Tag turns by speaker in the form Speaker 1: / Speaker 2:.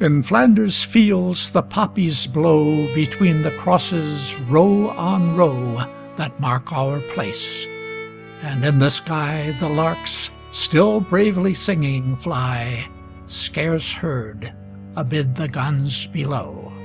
Speaker 1: In Flanders Fields the poppies blow between the crosses row on row that mark our place, and in the sky the larks, still bravely singing, fly, scarce heard amid the guns below.